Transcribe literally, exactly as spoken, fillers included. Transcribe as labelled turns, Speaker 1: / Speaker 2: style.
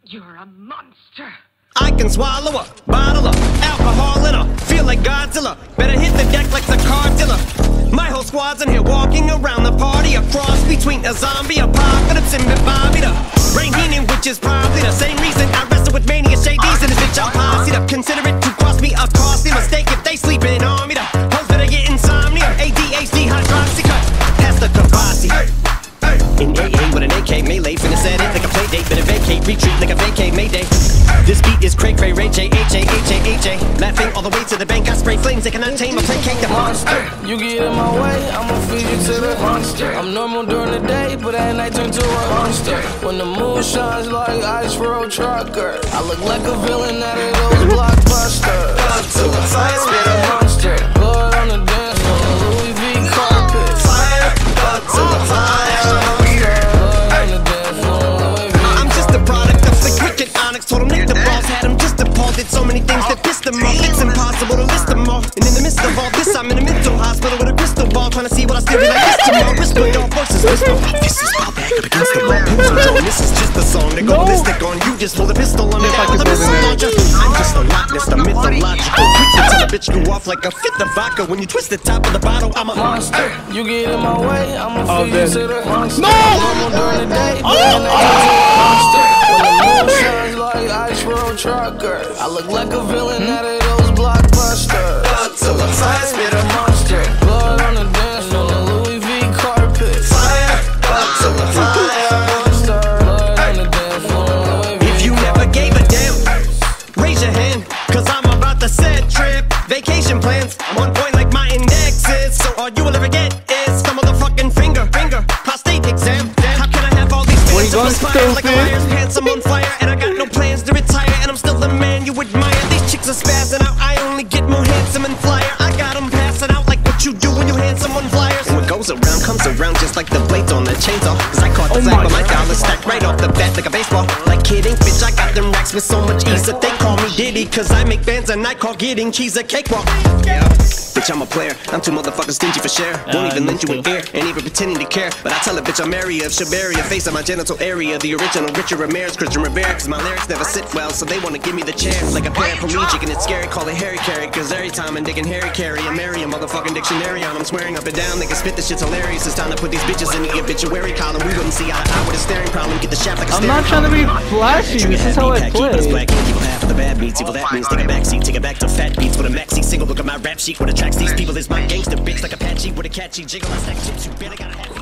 Speaker 1: You're a monster.
Speaker 2: I can swallow a bottle of alcohol in a feel like Godzilla. Better hit the deck like the car dealer. My whole squad's in here walking around the party, a cross between a zombie apocalypse and Bobby the Rain Heenan, which is probably the same reason I wrestle with mania shadies and this bitch I'll posse up. Consider it to cost me a costly mistake if they sleeping on me. The hoes better get insomnia, A D H D hydroxy cut past the Kavasi. In A A with an A K melee, finna set it like a play date, better vacate, retreat like a vacate mayday. This beat is cray cray, Ray J, H A, H A, H A. Laughing all the way to the bank, I spray flames, they cannot tame or placate the monster.
Speaker 3: You get in my way, I'ma feed you to the monster. I'm normal during the day, but at night turn to a monster. When the moon shines like ice road trucker, I look like a villain out of those blockbusters.
Speaker 2: Up to the fire, spit a
Speaker 3: monster. Blood on the dance floor, Louis V carpet.
Speaker 2: Fire, up to the fire. Told him Nick the balls had him just appalled. Did so many things that pissed him off. It's impossible to list them all. And in the midst of all this, I'm in a mental hospital with a crystal ball, trying to see what I still be like this tomorrow. Whisper your voices, whisper. This is my back up against the wall. Joe, this is just a song that go ballistic on you. Just hold a pistol on the back of the missile launcher. I'm just a lot, Mister Mythological. Quick to tell a bitch go off like a fifth of vodka. When you twist the top of the bottle, I'm a monster.
Speaker 3: You get in my way, I'ma
Speaker 4: Oh,
Speaker 3: feed you
Speaker 4: then.
Speaker 3: to the monster.
Speaker 4: No!
Speaker 3: Normal during the day, but at night turn to a monster. When the moon shines like ice road trucker, I look like a villain out of those blockbusters.
Speaker 2: Up to the fire, spit a
Speaker 3: monster. Blood on the dance floor, Louis V carpet.
Speaker 2: fire, up to the fire.
Speaker 3: Monster. Blood on the dance floor, Louis V
Speaker 2: If you never gave a damn, raise your hand, cause I'm about to set trip. Vacation plans, I'm on point like my index is. So all you will ever get is some motherfucking finger, finger, prostate exam. Damn, how can I have all these things to aspire like a liar's pants? I'm on fire and I got no plans to retire, and I'm still the man you admire. These chicks are spazzing out, I only get more handsome and flyer. I got them passing out like what you do when you hand someone flyers. And what goes around comes around just like the blades on the chainsaw. Cause I caught the flag, but my dollar stacked right off the bat like a baseball. Like kidding, bitch, I got them racks with so much ease that they call me Diddy. Cause I make bands and I call getting cheese a cakewalk. Yeah. Bitch, I'm a player, I'm too motherfucking stingy for share. Won't even lend you an ear, ain't even pretending to care. But I tell a bitch I'm area of Shabaria, face on my genital area. The original Richard Ramirez, Christian Rivera. Cause my lyrics never sit well, so they wanna give me the chair. Like a paraplegic and it's scary, call it Harry Carry. Cause every time I'm digging Harry Carry, I marry a motherfucking dictionary on. I'm swearing up and down, they can spit, this shit's hilarious. It's time to put these bitches in the obituary column. We wouldn't see eye to eye with a staring problem. Get the shaft like a
Speaker 4: I'm not trying to be flashy, this is how I play.
Speaker 2: Black ink, evil half of the bad beats. Evil that means take a backseat, take it back to fat beats with a maxi single. Look at my rap sheet, what attracts these people is my gangster bitch like Apache with a catchy jiggle. I stack chips, you better gotta have